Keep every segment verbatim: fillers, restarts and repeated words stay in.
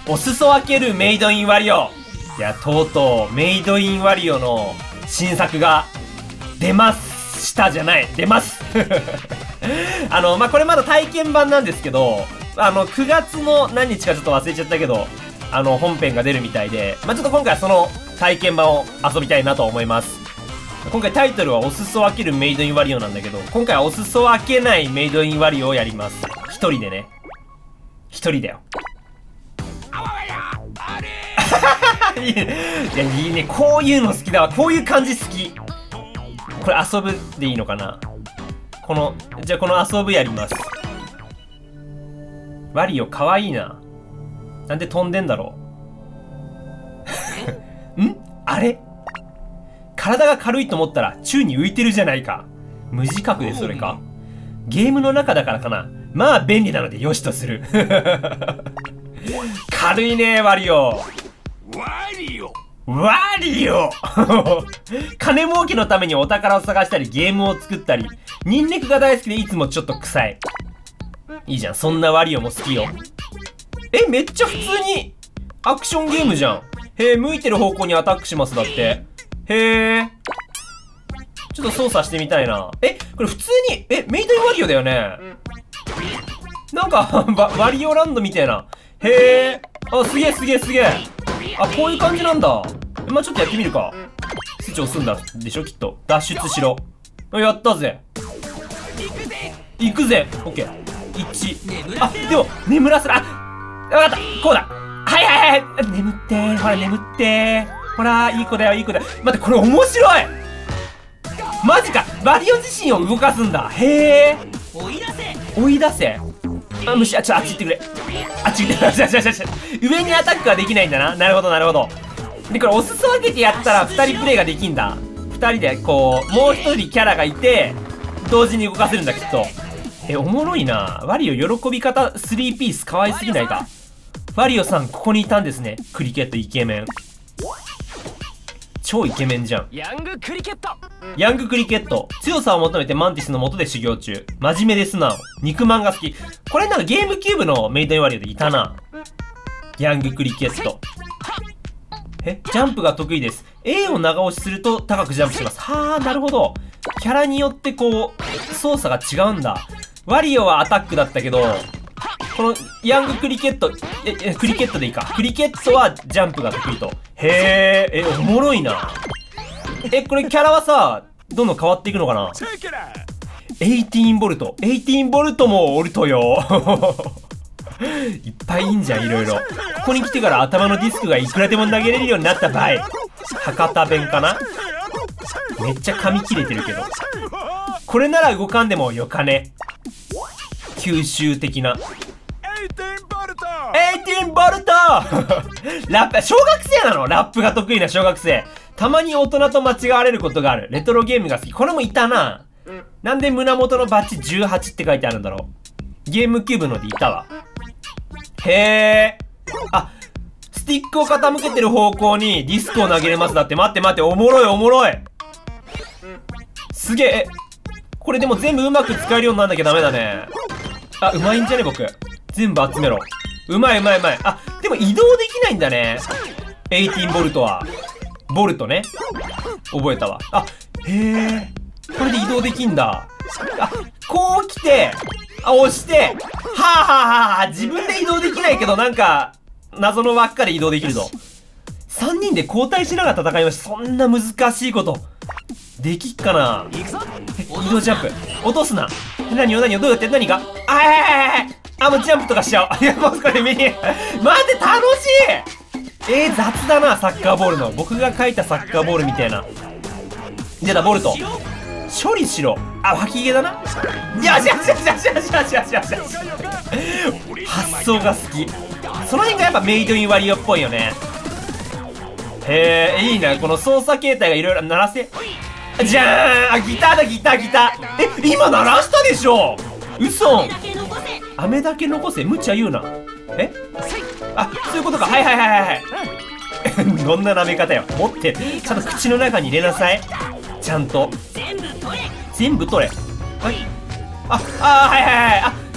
お裾分けるメイドインワリオ。いや、とうとう、メイドインワリオの新作が出ましたじゃない、出ます。あの、まあ、これまだ体験版なんですけど、あの、くがつの何日かちょっと忘れちゃったけど、あの、本編が出るみたいで、まあ、ちょっと今回はその体験版を遊びたいなと思います。今回タイトルはお裾分けるメイドインワリオなんだけど、今回はお裾分けないメイドインワリオをやります。一人でね。一人だよ。いや、いいね。こういうの好きだわ。こういう感じ好き。これ遊ぶでいいのかな。この、じゃあこの遊ぶやります。ワリオかわいいな。なんで飛んでんだろう。んあれ体が軽いと思ったら宙に浮いてるじゃないか。無自覚でそれか。ゲームの中だからかな。まあ便利なのでよしとする。軽いねワリオ。ワリオワリオ金儲けのためにお宝を探したりゲームを作ったり、ニンニクが大好きでいつもちょっと臭い。いいじゃん、そんなワリオも好きよ。え、めっちゃ普通にアクションゲームじゃん。へえ、向いてる方向にアタックしますだって。へえ。ちょっと操作してみたいな。え、これ普通に、え、メイドインワリオだよね。なんかワリオランドみたいな。へえ。あ、すげえすげえすげえ。あ、こういう感じなんだ。まあ、ちょっとやってみるか。スイッチ押すんだでしょきっと。脱出しろ。やったぜ。行くぜ。オッケー。いち。あ、でも、眠らせる。あ、わかった。こうだ。はいはいはい。眠ってー。ほら、眠ってー。ほら、いい子だよ、いい子だよ。待って、これ面白い。マジか。ワリオ自身を動かすんだ。へー。追い出せ。追い出せ。あ、虫、あ、ちょ、あっち行ってくれ。あっち行ってくれ。上にアタックはできないんだな。なるほど、なるほど。で、これ、お裾分けてやったら、二人プレイができんだ。二人で、こう、もう一人キャラがいて、同時に動かせるんだ、きっと。え、おもろいな。ワリオ喜び方スリーピース可愛すぎないか。ワリオさん、ここにいたんですね。クリケットイケメン。超イケメンじゃん。 ヤングクリケット。 ヤングクリケット。強さを求めてマンティスの下で修行中。真面目で素直。肉まんが好き。これなんかゲームキューブのメイドインワリオでいたな。ヤングクリケット。え、ジャンプが得意です。A を長押しすると高くジャンプします。はあ、なるほど。キャラによってこう、操作が違うんだ。ワリオはアタックだったけど、このヤングクリケット、え、え、クリケットでいいか。クリケットはジャンプが得意と。へえ、え、おもろいな。え、これキャラはさ、どんどん変わっていくのかな。エイティーンボルト。エイティーンボルトもおるとよ。いっぱいいんじゃん、いろいろ。ここに来てから頭のディスクがいくらでも投げれるようになった場合。博多弁かな。めっちゃ髪切れてるけど。これなら動かんでもよかね。吸収的な。エイティーンボルトエイティーンボルトラップ、小学生なの？ラップが得意な小学生。たまに大人と間違われることがある。レトロゲームが好き。これもいたな。なんで胸元のバッジじゅうはちって書いてあるんだろう。ゲームキューブのでいたわ。へえ。あ、スティックを傾けてる方向にディスクを投げれますだって。待って待って、おもろいおもろい。すげえ。これでも全部うまく使えるようになんなきゃダメだね。あ、うまいんじゃね僕。全部集めろ。うまいうまいうまい。あ、でも移動できないんだね。エイティーンボルトは。ボルトね。覚えたわ。あ、へえ。これで移動できんだ。あ、こう来て、あ、押して、はぁはぁはぁはぁ、自分で移動できないけど、なんか、謎の輪っかで移動できるぞ。さんにんで交代しながら戦いました。そんな難しいこと。できっかな。え、移動ジャンプ。落とすな。何よ何よ、どうやって何があ、はいはいはいはい。あ、もうジャンプとかしちゃおう。いや、もうこれ見え。待って、楽しい。えー、雑だな、サッカーボールの。僕が書いたサッカーボールみたいな。出た、ボルト。処理しろ。あ、脇毛だな。よしよしよしよしよしよしよしよしよし。発想が好き。その辺がやっぱメイドインワリオっぽいよね。へえ、いいな。この操作形態がいろいろ鳴らせ。じゃーん。あ、ギターだ、ギター、ギター。え、今鳴らしたでしょ。嘘。飴だけ残せ。無茶言うな。え、あ、そういうことか。はいはいはいはいはい。どんな舐め方よ。持って、ちゃんと口の中に入れなさい。ちゃんと。全部取れ。全部取れ。はい。あ、あ、はいはいはい。あ、完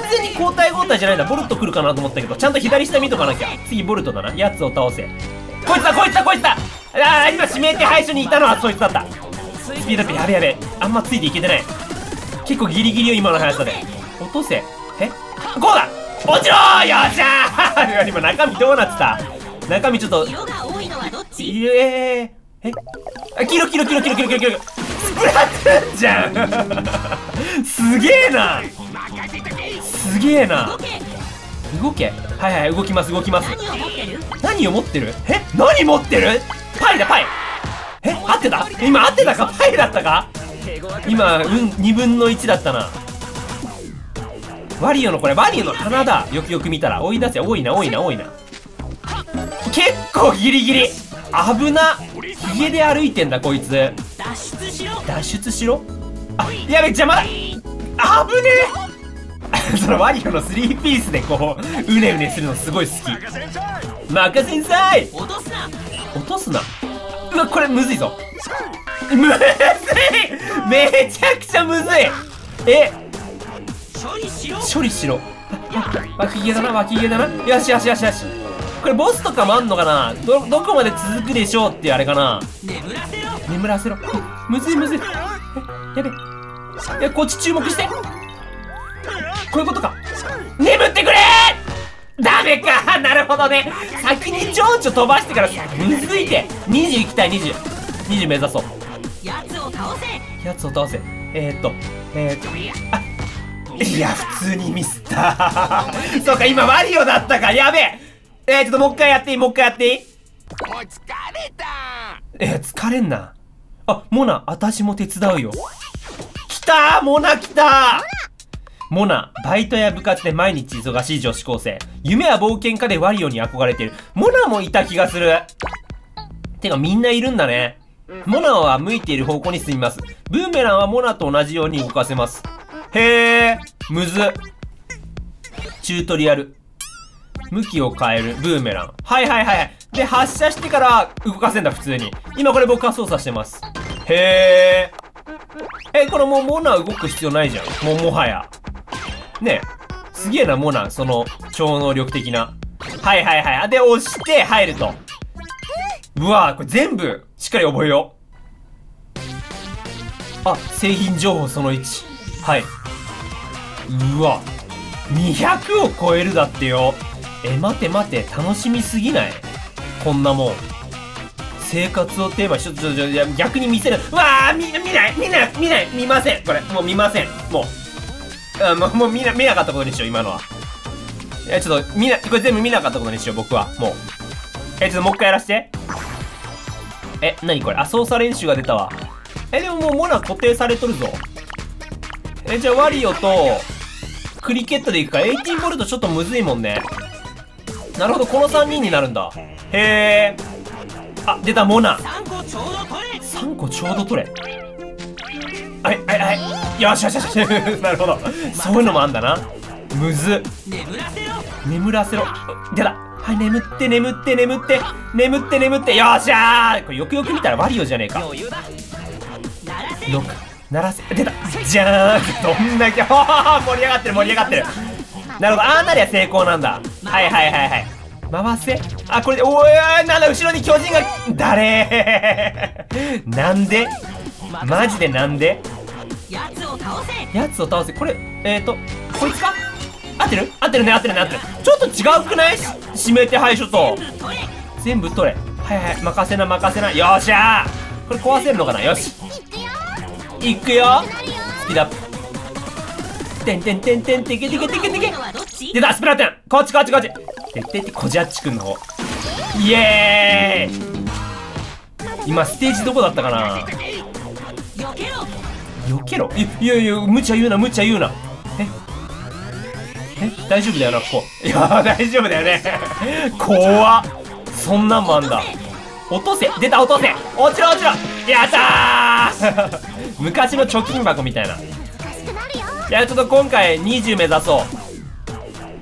全に交代交代じゃないんだ。ボルト来るかなと思ったけど、ちゃんと左下見とかなきゃ。次ボルトだな。やつを倒せ。こいつだこいつだこいつだ。ああ、今指名手配書にいたのはそいつだった。スピードアップやべやべ。あんまついていけてない。結構ギリギリよ今の速さで。落とせ。えこうだ落ちろー。よっしゃー今中身どうなってた。中身ちょっと色が多いのはどっち？ えー、えあ、黄色黄色黄色黄色黄色黄色スプラトゥーンじゃんすげえなすげえな。 動け動け。はいはい動きます動きます。 何を持ってる？ 何を持ってる。え何持ってる。パイだパイ。え合ってた今合ってたか。パイだったか今。うんにぶんのいちだったな。ワリオのこれワリオの鼻だ。よくよく見たら追い出せ。多いな多いな多いな。結構ギリギリ危な。ヒゲで歩いてんだこいつ。 脱出しろ。 脱出しろ。あやべ邪魔だ。あぶねえそのワリオのスリーピースでこううねうねするのすごい好き。任せんさい。 落とすな。 落とすな。うわこれむずいぞ。むずいめちゃくちゃむずい。え処理しろ。 処理しろ。脇毛だな脇毛だな。よしよしよしよし。これボスとかもあんのかな。どどこまで続くでしょうっていうあれかな。 眠らせろ。 眠らせろ。むずいむずい。えやべえこっち注目して。こういうことか。眠ってくれー。ダメかなるほどね。先に情緒飛ばしてからむずいて。にじゅういきたい。にじゅう にじゅう目指そう。 やつを倒せ。 やつを倒せ。えー、っとえー、っとあいや普通にミスったそうか今ワリオだったか。やべえ。えー、ちょっともう一回やっていいもう一回やっていい。 もう疲れた。 えー、疲れんな。あモナ私も手伝うよ。来たーモナ来たー。モナバイトや部活で毎日忙しい女子高生。夢は冒険家でワリオに憧れてる。モナもいた気がする。てかみんないるんだね。モナは向いている方向に進みます。ブーメランはモナと同じように動かせます。へーむずっ。チュートリアル。向きを変えるブーメラン。はいはいはい。で発射してから動かせんだ普通に。今これ僕は操作してます。へーえこれもうモナ動く必要ないじゃん。もうもはやねえすげえなモナその超能力的な。はいはいはい。で押して入ると。うわーこれ全部しっかり覚えよう。あ製品情報そのいち。はい。うわにひゃくを超えるだってよ。え待て待て楽しみすぎないこんなもん。生活をテーマにちょっとちょっといや逆に見せる。うわー見見ない見ない見ない見ません。これもう見ません。もうあもうもう見な見なかったことにしよう今のは。いやちょっと見なこれ全部見なかったことにしよう僕はもう。えちょっともう一回やらして。え何これ。あ操作練習が出たわ。えでももうモナ固定されとるぞ。えじゃあワリオとクリケットでいくか。じゅうはちボルトちょっとむずいもんね。なるほどこのさんにんになるんだ。へえ。あ出たモナ。 さんこちょうど取れ。 さんこちょうど取れ。はいはいはいよしよしよしなるほどそういうのもあんだな。むずっ。 眠らせろ。 眠らせろ。出た。はい眠って眠って眠って眠って眠ってよっしゃー。これよくよく見たらワリオじゃねえか。 余裕だ。鳴らせ。 ろく鳴らせ。出たじゃーん。どんだけ盛り上がってる盛り上がってる。なるほどああなりゃ成功なんだ。はいはいはいはい回せ。あこれでおいなんだ後ろに巨人が誰なんでマジでなんで。 やつを倒せ。 やつを倒せ。これえーとこいつか。合ってる合ってるね合ってるね合ってる。ちょっと違うくない。指名手配書と全部取れ。 全部取れ。はいはい任せな任せな。よっしゃー。これ壊せるのかな。よしいくよスピードアップ。てんてんてんてんてけてけてけてけ。出たスプラトゥーン。こっちこっちこっち。てってってこじゃっちくんの方。イエーイ。今ステージどこだったかな。 避けろ。 避けろ。いいやいや無茶言うな無茶言うな。ええ大丈夫だよなここ。いや大丈夫だよね怖っ。そんなんもあんだ。落とせ。出た落とせ。落ちろ落ちろ。やったー昔の貯金箱みたいな。いやちょっと今回にじゅう目指そう。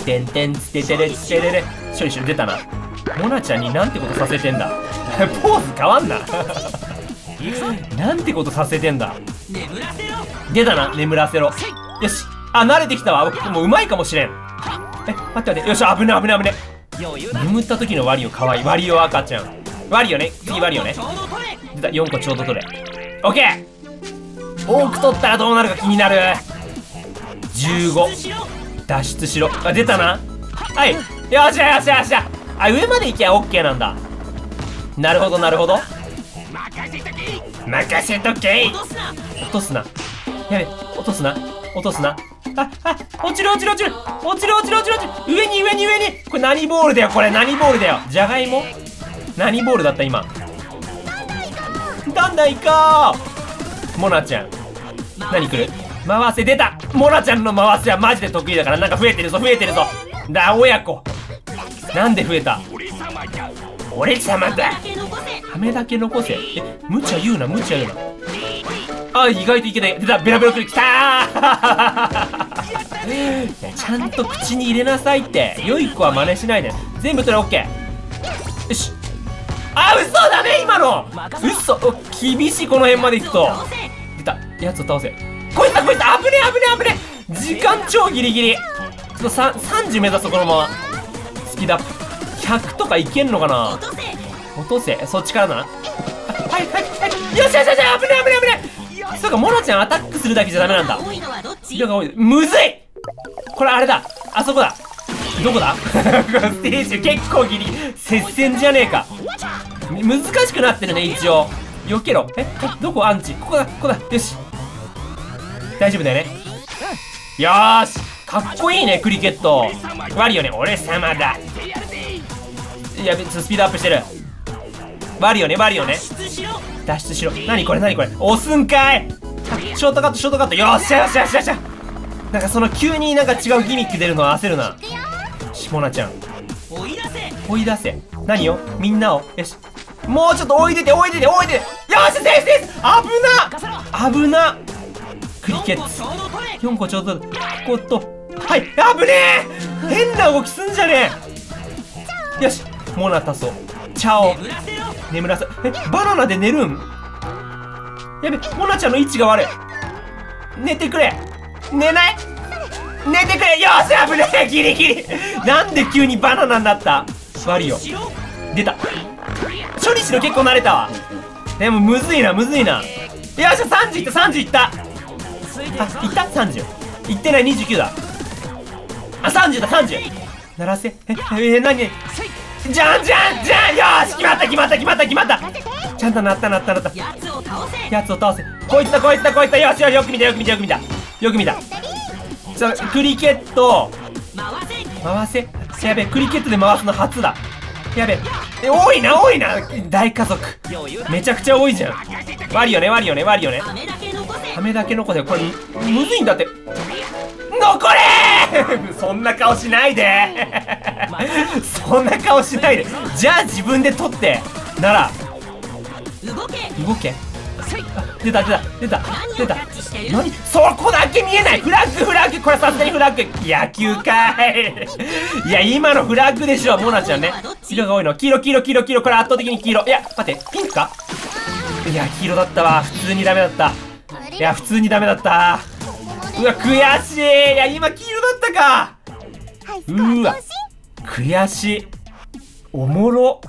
てんてんつててれつてれれ。処理しろ。出たな。モナちゃんになんてことさせてんだポーズ変わんななんてことさせてんだ。 眠らせろ。 出たな眠らせろ。よしあ、慣れてきたわ。もううまいかもしれん。え、待って待って。よし、危ね危ね危ね。眠った時のワリオかわいい。ワリオ赤ちゃん。ワリオね。次ワリオね。出た、よんこちょうど取れ。オッケー。多く取ったらどうなるか気になる。じゅうご。脱出しろ。あ、出たな。はい。よっしゃよっしゃよっしゃ。あ、上まで行きゃオッケーなんだ。なるほどなるほど。任せとけ。落とすな。やべ、落とすな。落とすな。あ、あ、落ちる落ちる落ちる落ちる落ちる落ちる落ちる。上に上に上に。これ何ボールだよ、これ何ボールだよ。じゃがいも何ボールだった今。だんだん行こう。モナちゃん何来る。回せ。出た。モナちゃんの回せはマジで得意だから。なんか増えてるぞ増えてるぞ。だ、親子なんで増えた。俺様だ。ハメだけ残せ。え、無茶言うな無茶言うな。あ、意外といけない。出た。ベラベラくる。きたーいや、ちゃんと口に入れなさいって。良い子は真似しないで。全部取れ。オッケー。よし。あ、嘘だね今の。嘘。厳しい。この辺まで行くと。出た。やつを倒せ。こいつだこいつだ。危ねえ危ねえ危ねえ。時間超ギリギリ。ちょっとささんじゅう目指す。このままスピードアップ。ひゃくとかいけんのかな。落とせ。そっちからな。はいはいはい。よしよしよし。危ねえ危ねえ危ねえ。そうか、モナちゃんアタックするだけじゃダメなんだ。色が多い。むずい。これあれだ。あそこだ。どこだステージ結構ギリ接戦じゃねえか。難しくなってるね一応。避けろ。えどこアンチ。ここだここだ。よし大丈夫だよね。よーしかっこいいねクリケット。ワリオね。俺様だ。いや別にスピードアップしてる。ワリオねワリオね。脱出しろ。何これ何これ。押すんかい。ショートカットショートカット。よっしゃよっしゃよっしゃよっしゃ。なんかその急になんか違うギミック出るのは焦るな。しモナちゃん追い出せ追い出せ。何をみんなを。よしもうちょっと追い出て追い出て追い出て。よしセーフセーフ。危な危な。クリケットよんこちょうど。ここと。はい危ねえ。変な動きすんじゃねえ。よしモナタソチャオ眠らせ。えバナナで寝るん。やべモナちゃんの位置が悪い。寝てくれ。寝ない寝てくれ。よし危ねえギリギリ。なんで急にバナナになった。ワリオ出た。処理しろ。結構慣れたわ。でもむずいなむずいな。よっしゃさんじゅういったさんじゅういった。あいったさんじゅういってない。にじゅうきゅうだ。あさんじゅうださんじゅう。鳴らせ。ええ何じゃんじゃんじゃん。よーし決まった決まった決まった決まった。ちゃんとなったなったなった。やつを倒せやつを倒せ。こいつだこいつだこいつだ。よしよしよく見たよく見たよく見たよく見た。さあクリケット回せ。やべクリケットで回すの初だ。やべえ多いな多いな。大家族めちゃくちゃ多いじゃん。ワリオねワリオねワリオね。ハメだけ残せ。これむずいんだって。残れーそんな顔しないでそんな顔しないで。じゃあ自分で取ってなら動け動け。出た出た出た出た。何そこだけ見えない。フラッグフラッグ。これさすがにフラッグ。野球かいいや今のフラッグでしょモナちゃんね。色が多いの。黄色黄色黄色黄色。これ圧倒的に黄色。いや待ってピンクか。いや黄色だったわ。普通にダメだった。いや普通にダメだった。うわ悔しい。いや今黄色だったか。うわ悔しい。おもろ。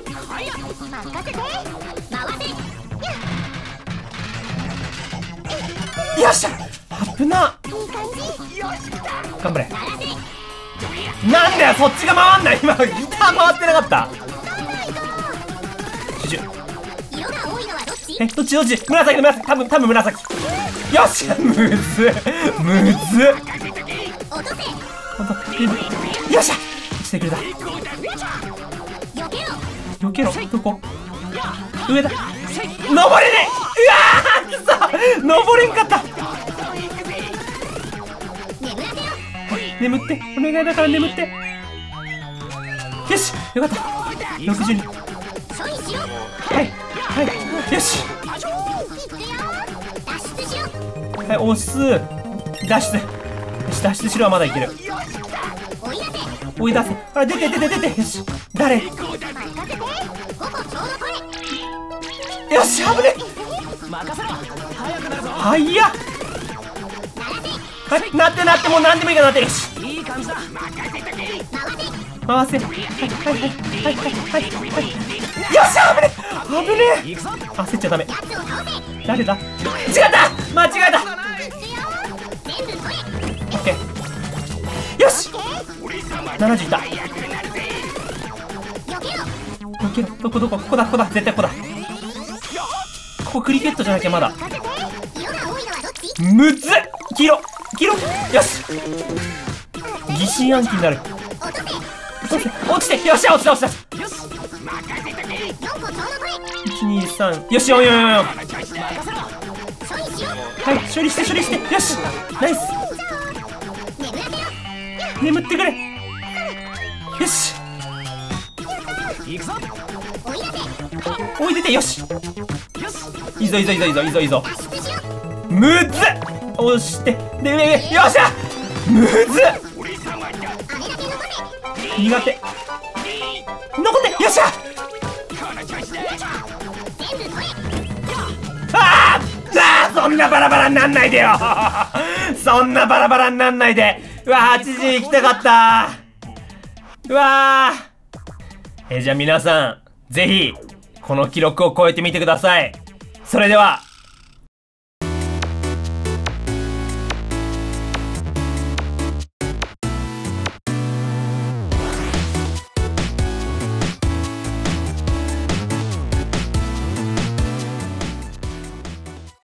よっしゃ危な。頑張れ。なんだよそっちが回んない。今ギター回ってなかった。えどっちどっち。紫紫多分多分紫。よっしゃむずむず。よっしゃ来てくれた。避けろ。どこ上だ。登れねえ。うわーくそ登れんかった。眠ってお願いだから眠って。よしよかった。ろくじゅうに。はいはいよしはい押す。脱出。よし脱出しろはまだいける。追い出せ。ほら出て出て出て。よし誰。よし危ね。はいやはいなってなって、もう何でもいいからなって。よしいい感じだ。 回せ。はいはいはいはいはいはいはい。よっしゃ、危ね危ね行くぞ。 焦っちゃダメ。誰だ。違った間違えた。オッケー。よしななじゅういった。避けろ。どこどこ。ここだここだ。絶対ここだ。ここクリケットじゃなきゃまだ。むずっ。黄色黄色。よし疑心暗鬼になる。落ちて。よっしゃ落ちた落ちた。いちにさん。よしよんよんよんよん。はい処理して処理して。よしナイス。眠ってくれ。よし行くぞ。 おいでて。よしいいぞいいぞいいぞいいぞいいぞいいぞ。むずっ。押してで上上。よっしゃむずっ。苦手。残って。よっしゃあーあーそんなバラバラになんないでよそんなバラバラになんないで。うわはちじ行きたかった。うわーえじゃあ皆さんぜひこの記録を超えてみてください。それでは